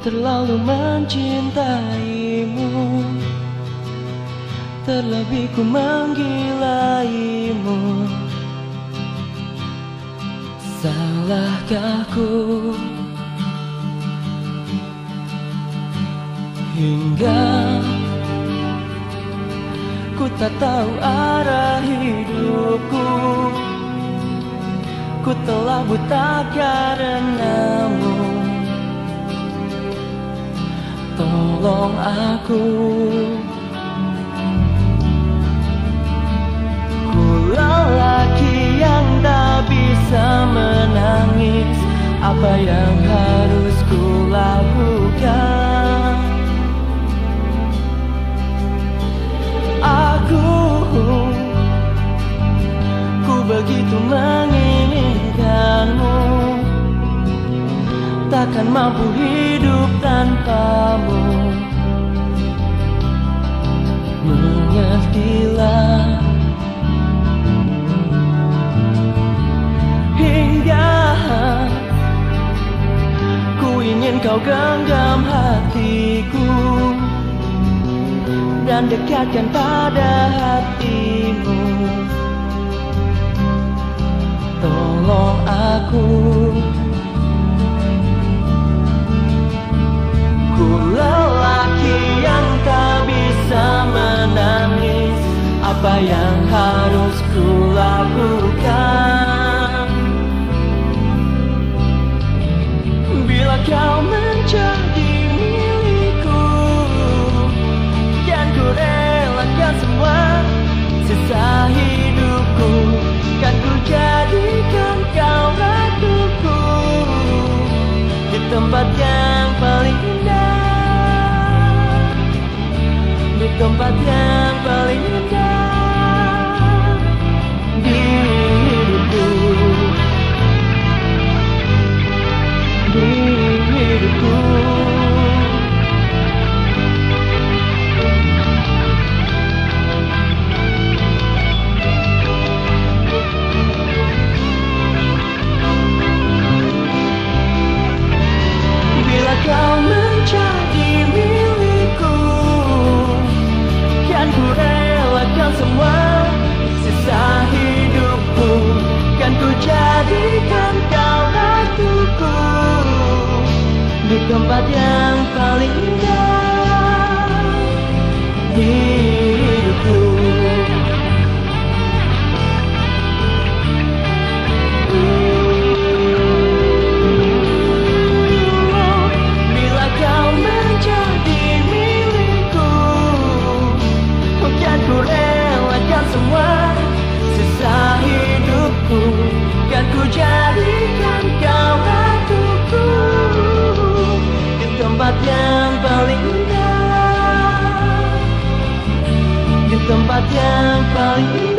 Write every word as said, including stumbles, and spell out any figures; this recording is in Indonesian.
terlalu mencintaimu, terlebih ku menggilaimu. Salahkah ku hingga ku tak tahu arah hidupku? Ku telah buta karenamu. Tolong aku, ku lelaki yang tak bisa menangis. Apa yang harus ku lakukan? Aku, ku begitu menginginkanmu, takkan mampu hidup tanpamu. Mengertilah, hingga ku ingin kau genggam hatiku dan dekatkan pada hatimu. Tolong aku, ku lelaki yang tak bisa menangis. Apa yang harus ku lakukan? Bila kau menjadi milikku, kan ku relakan semua sisa hidupku. Kan ku jadikan kau ratuku di tempat yang paling indah, di tempat yang paling indah di hidupku, di hidupku. Bila kau menjadi milikku, kan ku relakan semua sisa hidupku. Kan ku jadikan kau ratuku di tempat yang paling indah di hidupku. Bila kau menjadi milikku, kan ku relakan semua sisa hidupku. Kan ku jadikan kau ratuku di tempat yang paling indah, di tempat yang paling indah.